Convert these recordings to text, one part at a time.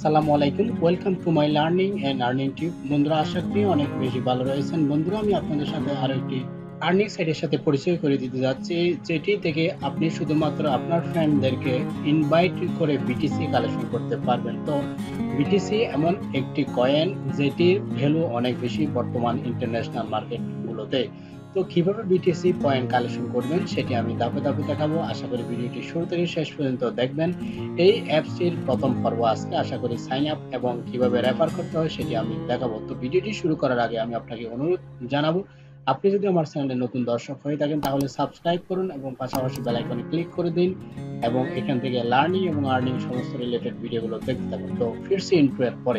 আসসালামু আলাইকুম, welcome to my learning and earning tip. বন্ধুরা, আশা করি অনেক বেশি ভালো রয়েছেন। বন্ধুরা, আমি আপনাদের সাথে আরো একটি আর্নিং সাইটের সাথে পরিচয় করে দিতে যাচ্ছি, যেটি থেকে আপনি শুধুমাত্র আপনার ফ্রেন্ডদেরকে ইনভাইট করে বিটিসি কালেকশন করতে পারবেন। তো বিটিসি এমন একটি কয়েন যেটির ভ্যালু অনেক বেশি বর্তমান ইন্টারন্যাশনাল মার্কেটগুলোতে। তো কিভাবে বিটিসি পয়েন্ট কালেকশন করবেন সেটি আমি ধাপে ধাপে দেখাবো। আশা করি ভিডিওটি শুরু থেকে শেষ পর্যন্ত দেখবেন। এই অ্যাপসটির প্রথম পর্ব আজকে। আশা করি সাইন আপ এবং কিভাবে রেফার করতে হয় সেটি আমি দেখাবো। তো ভিডিওটি শুরু করার আগে আমি আপনাকে অনুরোধ জানাবো, আপনি যদি আমার চ্যানেলে নতুন দর্শক হয়ে থাকেন তাহলে সাবস্ক্রাইব করুন এবং পাশাপাশি বেল আইকনে ক্লিক করে দিন এবং এখান থেকে লার্নিং এবং আর্নিং সমস্ত রিলেটেড ভিডিওগুলো দেখতে থাকুন। তো ফিরছি ইন্ট্রো এর পরে।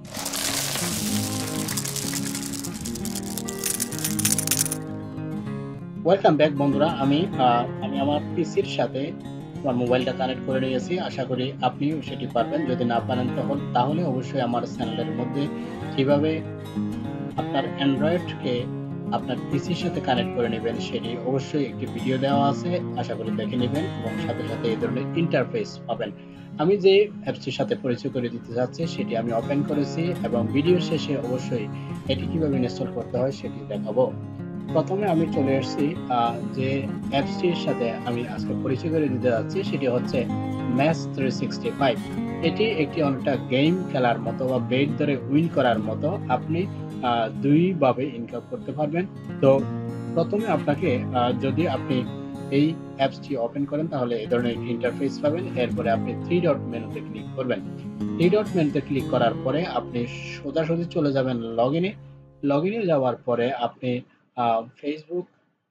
ওয়েলকাম ব্যাক বন্ধুরা। আমি আমার পিসির সাথে আমার মোবাইলটা কানেক্ট করে নিয়েছি। আশা করি আপনিও সেটি পারবেন। যদি না পারেন তাহলে অবশ্যই আমার চ্যানেলের মধ্যে কিভাবে আপনার অ্যান্ড্রয়েডকে আপনার পিসির সাথে কানেক্ট করে নেবেন সেটি অবশ্যই একটি ভিডিও দেওয়া আছে। আশা করি দেখে নেবেন এবং সাথে সাথে এই ধরনের ইন্টারফেস পাবেন। আমি যে অ্যাপসটির সাথে পরিচয় করে দিতে যাচ্ছি সেটি আমি ওপেন করেছি এবং ভিডিও শেষে অবশ্যই এটি কিভাবে ইনস্টল করতে হয় সেটি দেখাবো। প্রথমে আমি চলে এসেছি যে অ্যাপসটির সাথে আমি আজকে পরিচয় করে দিতে যাচ্ছি সেটি হচ্ছে Match365। এটি একটি অনেকটা গেম খেলার মতো বা বেট ধরে উইন করার মতো। আপনি দুইভাবে ইনকাম করতে পারবেন। তো প্রথমে আপনাকে যদি আপনি এই অ্যাপসটি ওপেন করেন তাহলে এই ধরনের একটি ইন্টারফেস পাবেন। এরপরে আপনি থ্রি ডট মেনুতে ক্লিক করবেন। থ্রি ডট মেনুতে ক্লিক করার পরে আপনি সোজাসুজি চলে যাবেন লগইনে যাওয়ার পরে আপনি ফেসবুক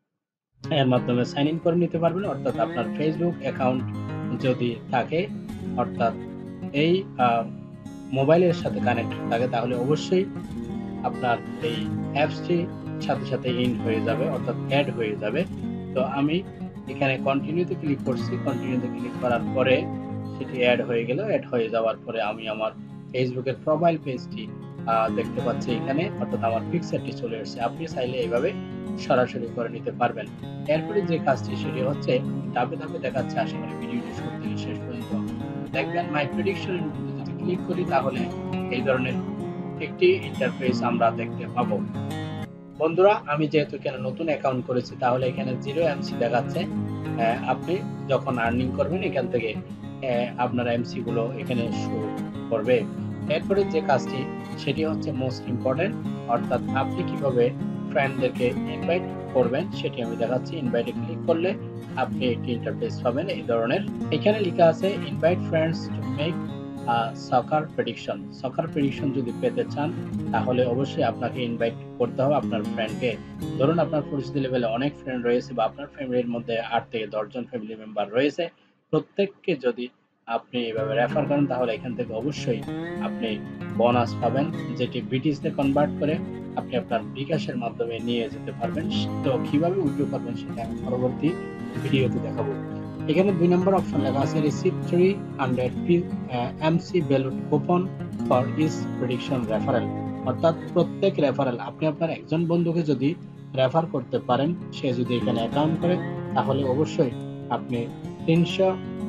এর মাধ্যমে সাইন ইন করে নিতে পারবেন। অর্থাৎ আপনার ফেসবুক অ্যাকাউন্ট যদি থাকে, অর্থাৎ এই মোবাইলের সাথে কানেক্ট থাকে, তাহলে অবশ্যই আপনার এই অ্যাপসটি সাথে সাথে ইন হয়ে যাবে, অর্থাৎ অ্যাড হয়ে যাবে। তো আমি এখানে কন্টিনিউতে ক্লিক করছি। কন্টিনিউতে ক্লিক করার পরে সেটি অ্যাড হয়ে গেল। অ্যাড হয়ে যাওয়ার পরে আমি আমার ফেসবুকের প্রোফাইল পেজটি দেখতে পাচ্ছি এখানে, অর্থাৎ আমার পিকচারটি চলে এসেছে। আপনি চাইলে এইভাবে সরাসরি করে নিতে পারবেন। এরপরে যে কাজটি সেটি হচ্ছে ধাপে ধাপে দেখাচ্ছে। আশা করি ভিডিওটি শুরু থেকে শেষ পর্যন্ত দেখবেন। মাই প্রেডিকশনের মধ্যে যদি ক্লিক করি তাহলে এই ধরনের একটি ইন্টারফেস আমরা দেখতে পাবো। বন্ধুরা, আমি যেহেতু এখানে নতুন অ্যাকাউন্ট করেছি তাহলে এখানে 0 এমসি দেখাচ্ছে। আপনি যখন আর্নিং করবেন এখান থেকে আপনার এমসি গুলো এখানে শো করবে। এরপরে যে কাজটি সেটি হচ্ছে মোস্ট ইম্পর্টেন্ট, অর্থাৎ আপনি কিভাবে ফ্রেন্ডদেরকে ইনভাইট করবেন সেটি আমি দেখাচ্ছি। ইনভাইটে ক্লিক করলে আপনি একটি ইন্টারফেস পাবেন এই ধরনের। এখানে লেখা আছে invite friends to make soccer prediction যদি পেতে চান তাহলে অবশ্যই আপনাকে ইনভাইট করতে হবে আপনার ফ্রেন্ডকে। ধরুন আপনার পরিচিত লেভেলে অনেক ফ্রেন্ড রয়েছে বা আপনার ফ্যামিলির মধ্যে 8 থেকে 10 জন ফ্যামিলি মেম্বার রয়েছে। প্রত্যেককে যদি আপনি এভাবে রেফার করেন তাহলে এখান থেকে অবশ্যই আপনি বোনাস পাবেন, যেটি বিটিসিতে কনভার্ট করে আপনি আপনার বিকাশের মাধ্যমে নিয়ে যেতে পারবেন। তো কিভাবে উইথড্র করবেন সেটা আমি পরবর্তী ভিডিওতে দেখাবো। এখানে 2 নম্বর অপশন লেখা আছে receive 300 MC valued coupon for each prediction referral. অর্থাৎ প্রত্যেক রেফারেল আপনি আপনার একজন বন্ধুকে যদি রেফার করতে পারেন, সে যদি এখানে অ্যাকাউন্ট করে তাহলে অবশ্যই আপনি 300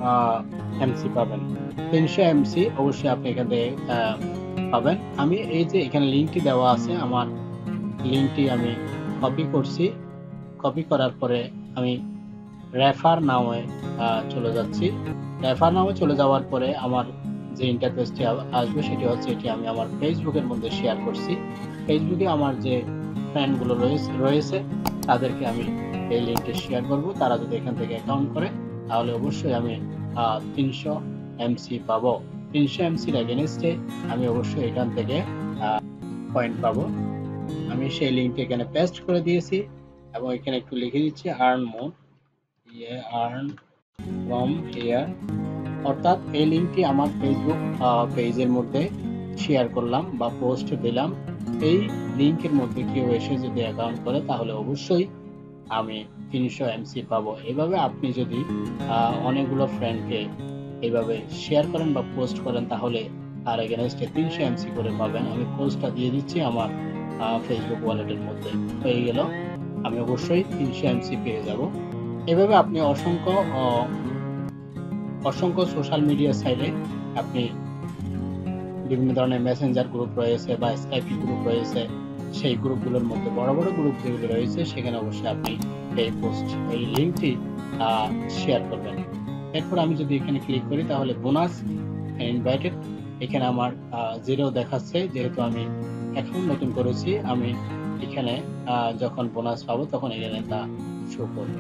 এমসি পাবেন। 300 এমসি অবশ্যই আপনি এখান থেকে পাবেন। আমি এই যে এখানে লিঙ্কটি দেওয়া আছে, আমার লিঙ্কটি আমি কপি করছি। কপি করার পরে আমি রেফার নামে চলে যাচ্ছি। রেফার নামে চলে যাওয়ার পরে আমার যে ইন্টারফেসটি আসবে সেটি হচ্ছে এটি আমি আমার ফেসবুকের মধ্যে শেয়ার করছি। ফেসবুকে আমার যে ফ্রেন্ডগুলো রয়েছে তাদেরকে আমি এই লিঙ্কটি শেয়ার করব। তারা যদি এখান থেকে অ্যাকাউন্ট করে তাহলে অবশ্যই আমি 300 এমসি পাবো। 300 এমসির এগেনস্টে আমি অবশ্যই এখান থেকে পয়েন্ট পাবো। আমি সেই লিঙ্কটি এখানে পেস্ট করে দিয়েছি এবং এখানে একটু লিখে দিচ্ছি earn more earn from here. অর্থাৎ এই লিঙ্কটি আমার ফেসবুক পেজের মধ্যে শেয়ার করলাম বা পোস্ট দিলাম। এই লিঙ্কের মধ্যে কেউ এসে যদি অ্যাকাউন্ট করে তাহলে অবশ্যই আমি 300 এমসি পাবো। এভাবে আপনি যদি অনেকগুলো ফ্রেন্ডকে এইভাবে শেয়ার করেন বা পোস্ট করেন তাহলে আর এগেনস্টে 300 এমসি করে পাবেন। আমি পোস্টটা দিয়ে দিচ্ছি আমার ফেসবুক ওয়ালেটের মধ্যে। হয়ে গেল, আমি অবশ্যই 300 এমসি পেয়ে যাব। এভাবে আপনি অসংখ্য সোশ্যাল মিডিয়া সাইটে আপনি বিভিন্ন ধরনের মেসেঞ্জার গ্রুপ রয়েছে বা স্কাইপি গ্রুপ রয়েছে, সেই গ্রুপগুলোর মধ্যে বড় বড় গ্রুপ যেগুলো রয়েছে সেখানে অবশ্যই আপনি এই লিঙ্কটি শেয়ার করবেন। এরপর আমি যদি এখানে ক্লিক করি তাহলে বোনাস ইনভাইটেড, এখানে আমার 0 দেখাচ্ছে, যেহেতু আমি অ্যাকাউন্ট নতুন করেছি। আমি এখানে যখন বোনাস পাবো তখন এখানে তা শো করবে।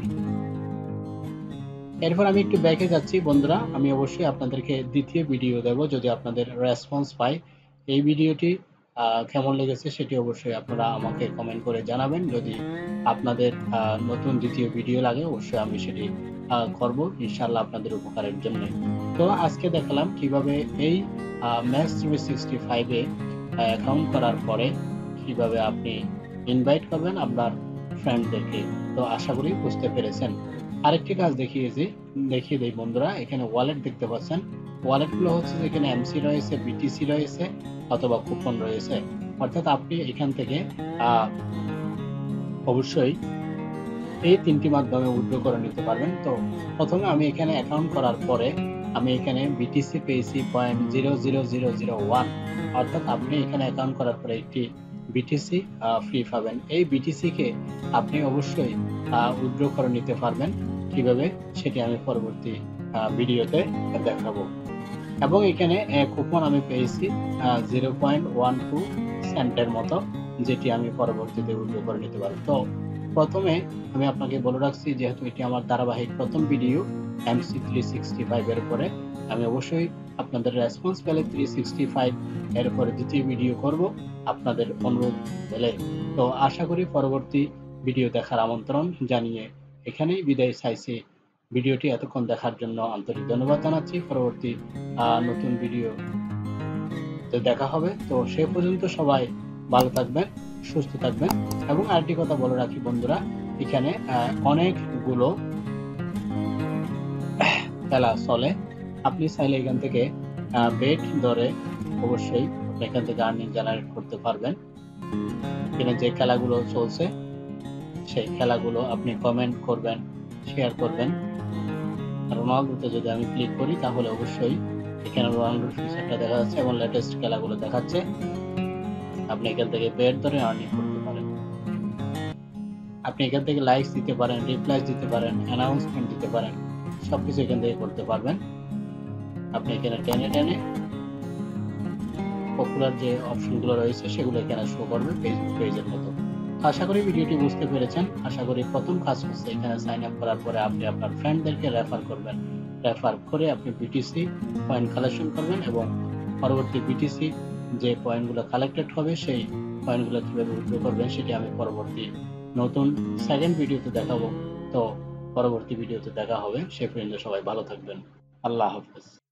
এরপর আমি একটু ব্যাকে যাচ্ছি বন্ধুরা, আমি অবশ্যই আপনাদেরকে দ্বিতীয় ভিডিও দেব যদি আপনাদের রেসপন্স পাই। এই ভিডিওটি কেমন লেগেছে সেটি অবশ্যই আপনারা আমাকে কমেন্ট করে জানাবেন। যদি আপনাদের নতুন দ্বিতীয় ভিডিও লাগে অবশ্যই আমি সেটি করব ইনশাআল্লাহ আপনাদের উপকারের জন্য। তো আজকে দেখালাম কিভাবে এই Match365 এ অ্যাকাউন্ট করার পরে কিভাবে আপনি ইনভাইট করবেন আপনার ফ্রেন্ডদেরকে। তো আশা করি বুঝতে পেরেছেন। আরেকটি কাজ দেখিয়ে দেই বন্ধুরা, এখানে ওয়ালেট দেখতে পাচ্ছেন। ওয়ালেটগুলো হচ্ছে যেখানে এমসি রয়েছে, বিটিসি রয়েছে অথবা কুপন রয়েছে। অর্থাৎ আপনি এখান থেকে অবশ্যই এই তিনটি মাধ্যমে উইথড্র করে নিতে পারবেন। তো প্রথমে আমি এখানে অ্যাকাউন্ট করার পরে আমি এখানে বিটিসি পেয়েছি 0.00001, অর্থাৎ আপনি এখানে অ্যাকাউন্ট করার পরে একটি বিটিসি ফ্রি পাবেন। এই বিটিসি কে আপনি অবশ্যই উইথড্র করে নিতে পারবেন। কিভাবে সেটি আমি পরবর্তী ভিডিওতে দেখাবো। এবং এখানে কুপন আমি পেয়েছি 0.12 সেন্টের মতো, যেটি আমি পরবর্তীতে উইথড্র করে নিতে পারবো। তো প্রথমে আমি আপনাকে বলে রাখছি, যেহেতু এটি আমার ধারাবাহিক প্রথম ভিডিও MC365 এর উপরে, আমি অবশ্যই আপনাদের রেসপন্স পেলে 365 এর উপরে দ্বিতীয় ভিডিও করব আপনাদের অনুরোধ পেলে। তো আশা করি পরবর্তী ভিডিও দেখার আমন্ত্রণ জানিয়ে এখানেই বিদায় চাইছি। ভিডিওটি এতক্ষণ দেখার জন্য আন্তরিক ধন্যবাদ জানাচ্ছি। পরবর্তী নতুন ভিডিও দেখা হবে। তো সে পর্যন্ত সবাই ভালো থাকবেন, সুস্থ থাকবেন। এবং আরেকটি কথা বলে রাখি বন্ধুরা, এখানে অনেকগুলো খেলা চলে। আপনি চাইলে এখান থেকে বেট ধরে অবশ্যই আপনি এখান থেকে আর্নিং জেনারেট করতে পারবেন। এখানে যে খেলাগুলো চলছে সেই খেলাগুলো আপনি কমেন্ট করবেন, শেয়ার করবেন। রোনালদোতে যদি আমি ক্লিক করি তাহলে অবশ্যই এখানে রোনালদোর ফিচারটা দেখা যাচ্ছে এবং লেটেস্ট খেলাগুলো দেখাচ্ছে। আপনি এখান থেকে বেট ধরে আর্নিং করতে পারেন। আপনি এখান থেকে লাইকস দিতে পারেন, রিপ্লাইস দিতে পারেন, অ্যানাউন্সমেন্ট দিতে পারেন, সবকিছু এখান থেকে করতে পারবেন। আপনি এখানে টেনে টেনে পপুলার যে অপশনগুলো রয়েছে সেগুলো এখানে শো করবে ফেসবুক পেজের মতো। আশা করি ভিডিওটি বুঝতে পেরেছেন। আশা করি প্রথম কাজ হচ্ছে এখানে সাইন আপ করার পরে আপনি আপনার ফ্রেন্ডদেরকে রেফার করবেন। রেফার করে আপনি বিটিসি পয়েন্ট কালেকশন করবেন এবং পরবর্তী বিটিসি যে পয়েন্টগুলো কালেক্টেড হবে সেই পয়েন্টগুলো কিভাবে উইথড্র করবেন সেটি আমি পরবর্তী নতুন সেকেন্ড ভিডিওতে দেখাবো। তো পরবর্তী ভিডিওতে দেখা হবে। সে পর্যন্ত সবাই ভালো থাকবেন। আল্লাহ হাফেজ।